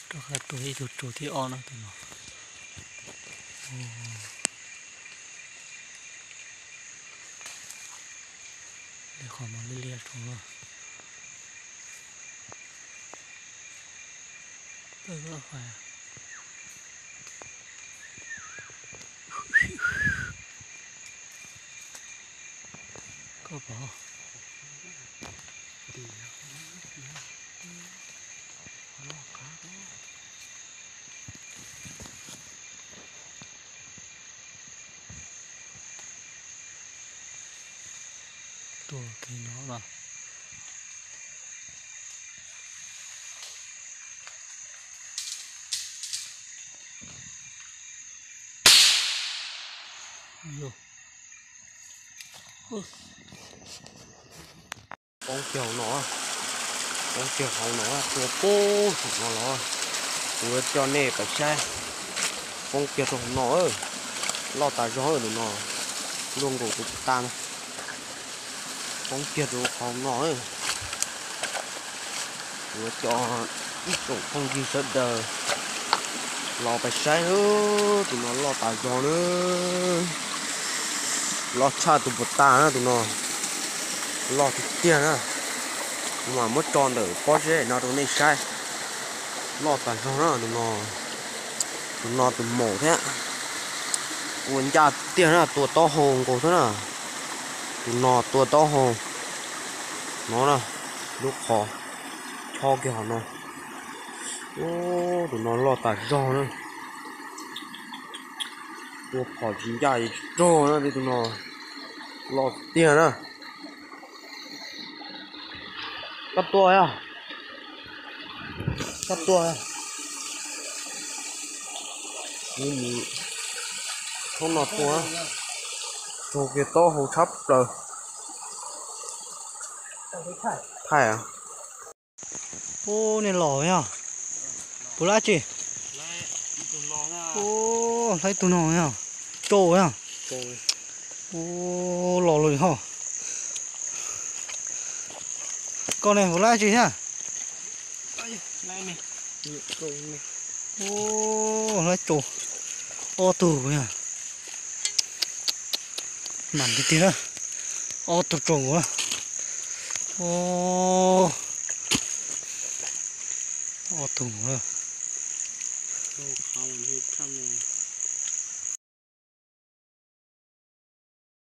đó là tuổi chủ thì on nó tụi nó để khỏi mà liên xuống rồi tôi phải có bỏ tua cái nó vào con kiểu nó con kiểu hậu nó tua bố nó tua cho nè phải sai con kiểu nó ơi lo tài gió rồi nó luôn của ta này con kiểu hậu nó ơi tua cho ít cũng không gì sợ đời lo phải sai nữa tụi nó lo tài gió nữa lo cha tụi bột ta nữa tụi nó lo thì tiền á mà mất tròn được có dễ nó tụi này sai lo tài gió nữa tụi nó tụi mổ thế quân cha tiền là tua to hồn cổ thế nào tụi nó tua to hồn nó nè lúc khó cho cái họ nó ô tụi nó lo tài gió nữa tua khó chính ra gì trò nữa thì tụi nó lo tiền á cắt tua à cắt tua à nhưng không nọ tua cho cái to hầu sắp rồi thay à ô này lò nhá bố lá chị ô thấy tụi nó nhá trâu nhá ô lò lười hả con này bố lá chị nhá ô lấy trâu ô tù nhá nằm đi tí nữa ô tù trâu quá ô ô tù quá